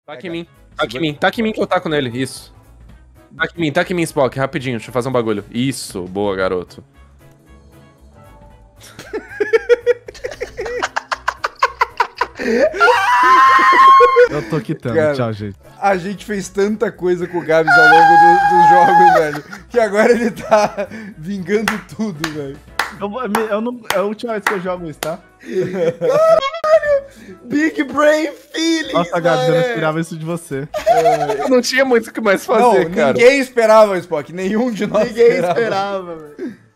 Taca em mim. Taca em mim que eu taco nele. Isso. Taca em mim, Spock. Rapidinho, deixa eu fazer um bagulho. Isso, boa, garoto. Eu tô quitando, Cara, tchau, gente. A gente fez tanta coisa com o Gabs ao longo dos jogos, velho, que agora ele tá vingando tudo, velho. É a última vez que eu jogo isso, tá? Big Brain Feelings, Nossa, Gabs, eu não esperava isso de você. Eu não tinha muito o que mais fazer, não, cara. ninguém esperava, Spock. Nenhum de nós Ninguém esperava, velho.